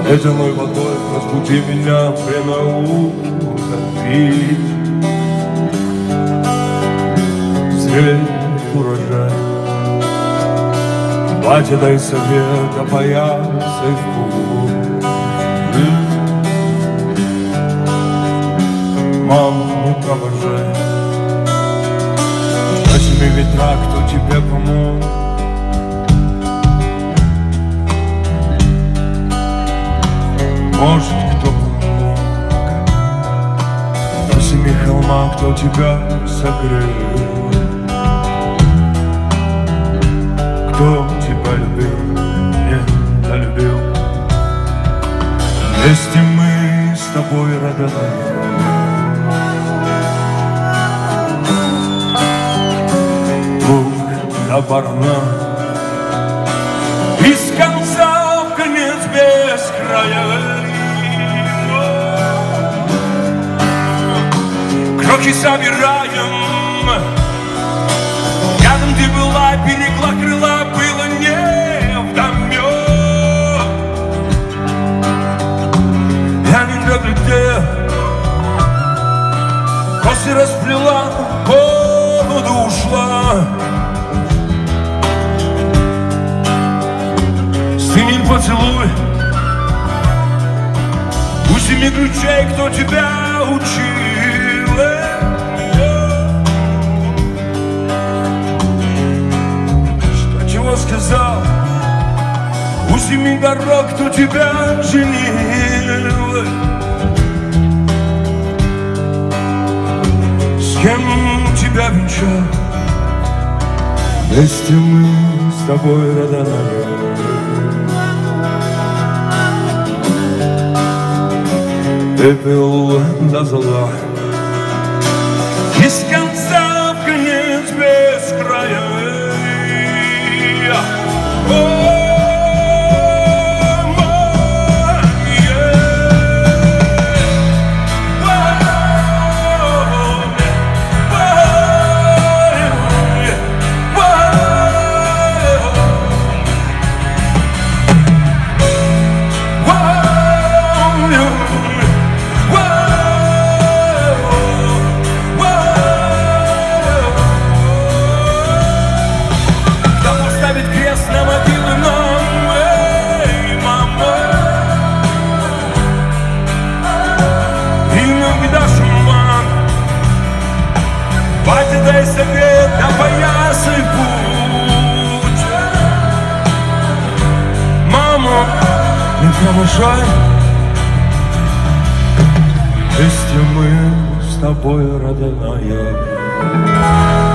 Ледяной водой разбуди меня, время уходить. Зелень урожай, платье дай совет, опоясай в путь. Мама, не провожай, возьми ветра, кто тебе помог. Может, кто помог. На семи холмах, кто тебя согрел. Кто тебя любил, недолюбил. Вместе мы с тобой родные. До Барна, из конца в конец без края. Кроки собираем, рядом ты была, берегла крыла, было не вдомёк. Я не доглядел, косы расплела, холоду ушла. Стынь поцелуй у семи ключей, кто тебя учил. Что чего сказал у семи дорог, кто тебя женил. С кем тебя венчал, вместе мы с тобой родная. Пепел до зола, из конца в конец без края. Дай совет, опоясай путь. Мама, не провожай, вместе мы с тобой, родная.